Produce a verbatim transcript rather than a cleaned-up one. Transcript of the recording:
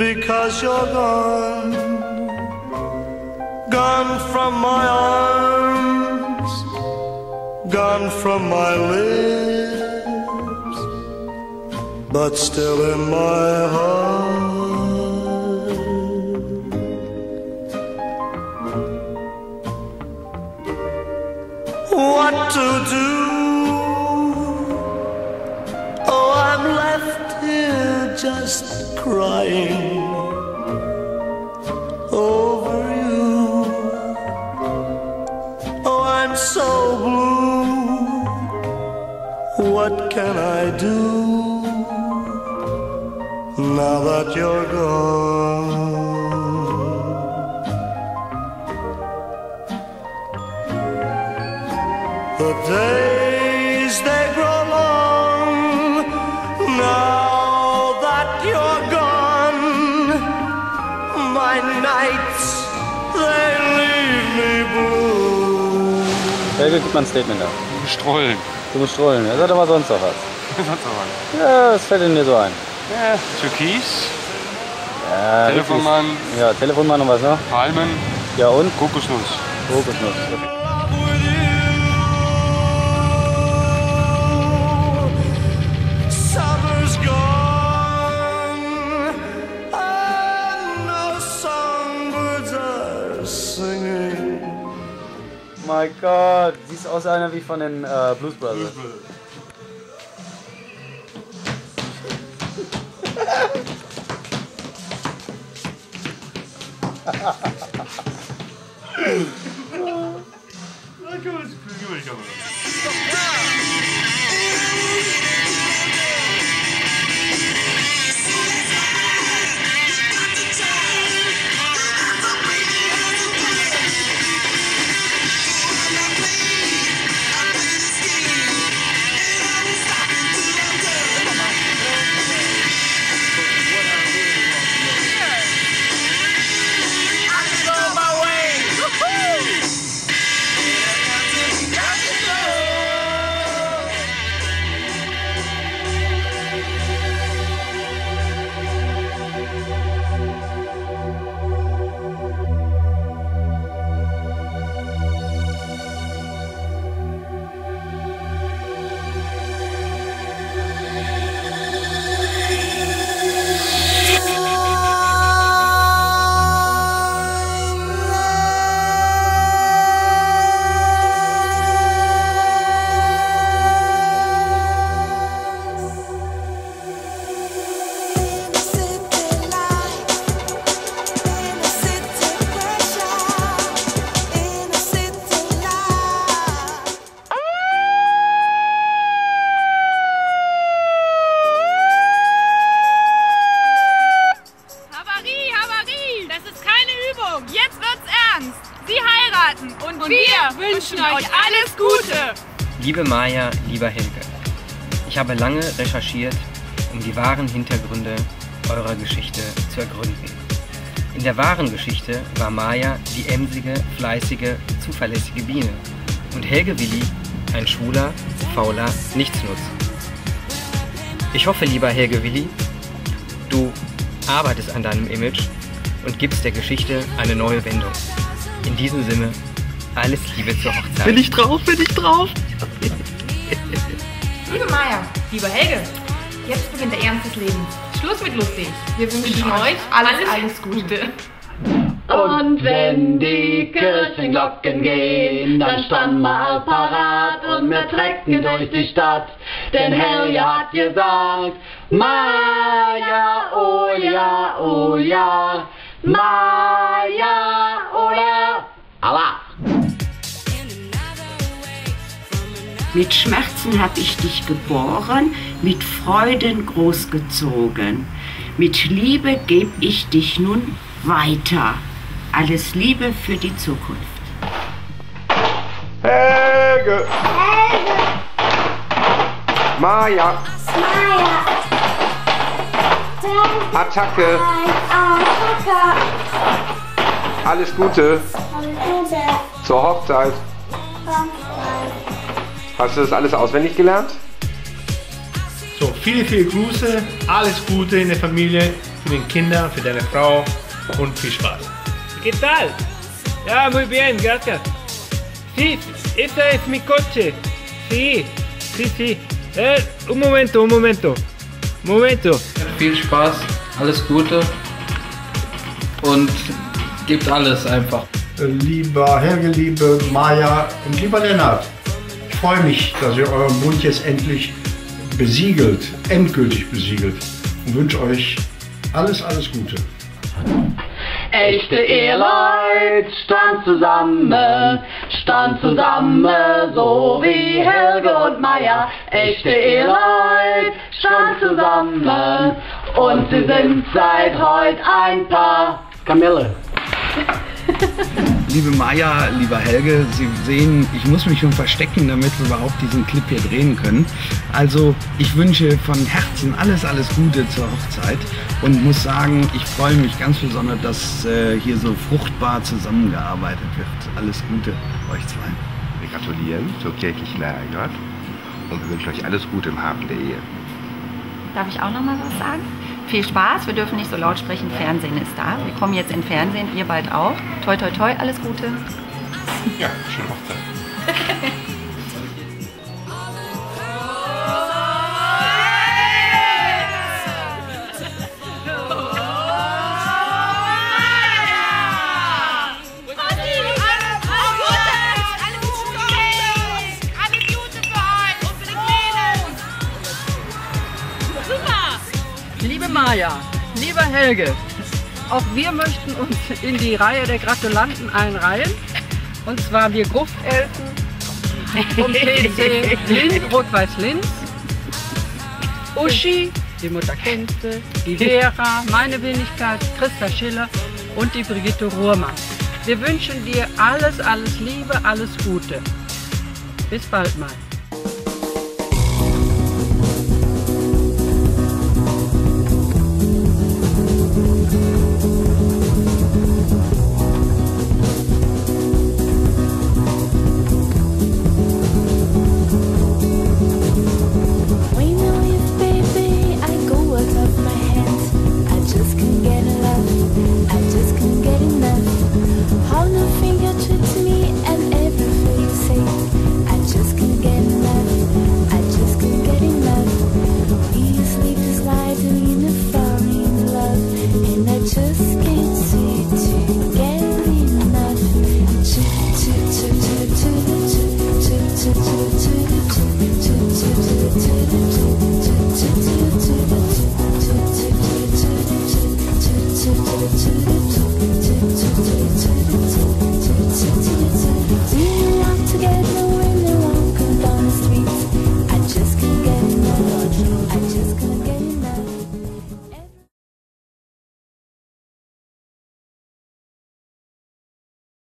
because you're gone, gone from my arms, gone from my lips, but still in my heart. What to do? Oh, I'm left here just crying over you. Oh, I'm so blue. What can I do now that you're gone? The days they grow long now that you're gone. My nights they leave me blue. Helge, gib mal ein Statement da. Strollen. Du musst strollen. Er sagt aber sonst noch was. Sonst noch was. Ja, was fällt denn dir so ein? Ja, Türkis. Ja, Telefonmann. Richtig. Ja, Telefonmann und was noch? Palmen. Ja und? Kokosnuss. Kokosnuss. Summer's gone and no songbirds are singing. Mein Gott, siehst aus einer wie von den äh, Blues Brothers. Jetzt wird's ernst. Sie heiraten und, und wir, wir wünschen euch alles Gute. Liebe Maja, lieber Helge, ich habe lange recherchiert, um die wahren Hintergründe eurer Geschichte zu ergründen. In der wahren Geschichte war Maja die emsige, fleißige, zuverlässige Biene und Helge Willi ein schwuler, fauler Nichtsnutz. Ich hoffe, lieber Helge Willi, du arbeitest an deinem Image und gibst der Geschichte eine neue Wendung. In diesem Sinne, alles Liebe zur Hochzeit. Bin ich drauf, bin ich drauf? Liebe Maja, lieber Helge, jetzt beginnt der Ernst des Lebens. Schluss mit lustig. Wir wünschen euch alles, alles Gute. Und wenn die Kirchenglocken gehen, dann standen wir parat und wir trecken durch die Stadt. Denn Helge hat gesagt, Maja, oh ja, oh ja, Maja, oder Allah. Mit Schmerzen hab ich dich geboren, mit Freuden großgezogen. Mit Liebe geb ich dich nun weiter. Alles Liebe für die Zukunft. Helge! Helge! Maja! Maja! Attacke! Attacke! Alles Gute! Alles Gute! Zur Hochzeit! Hochzeit! Hast du das alles auswendig gelernt? So, viele, viele Grüße, alles Gute in der Familie, für den Kindern, für deine Frau und viel Spaß. ¿Qué tal? Ah, muy bien, gracias. Sí, esta es mi coche. Sí, sí, sí. Eh, un momento, un momento. Momento. Viel Spaß, alles Gute und gebt alles einfach. Lieber Helge, liebe Maja und lieber Lennart, ich freue mich, dass ihr euren Bund jetzt endlich besiegelt, endgültig besiegelt und wünsche euch alles, alles Gute. Echte Eheleute stand zusammen, stand zusammen, so wie Helge und Maja. Echte Eheleute stand zusammen und sie sind seit heute ein Paar. Kamille. Liebe Maja, lieber Helge, Sie sehen, ich muss mich schon verstecken, damit wir überhaupt diesen Clip hier drehen können. Also ich wünsche von Herzen alles, alles Gute zur Hochzeit und muss sagen, ich freue mich ganz besonders, dass äh, hier so fruchtbar zusammengearbeitet wird. Alles Gute euch zwei. Wir gratulieren zur kirchlichen Heirat und wir wünschen euch alles Gute im Hafen der Ehe. Darf ich auch noch mal was sagen? Viel Spaß, wir dürfen nicht so laut sprechen, Fernsehen ist da. Wir kommen jetzt in Fernsehen, ihr bald auch. Toi, toi, toi, alles Gute. Ja, schöne Hochzeit. Liebe Maja, lieber Helge, auch wir möchten uns in die Reihe der Gratulanten einreihen. Und zwar wir Gruftelfen vom P C Linz, Rot-Weiß Linz, Uschi, die Mutter Kenze, die Vera, meine Wenigkeit, Christa Schiller und die Brigitte Ruhrmann. Wir wünschen dir alles, alles Liebe, alles Gute. Bis bald mal.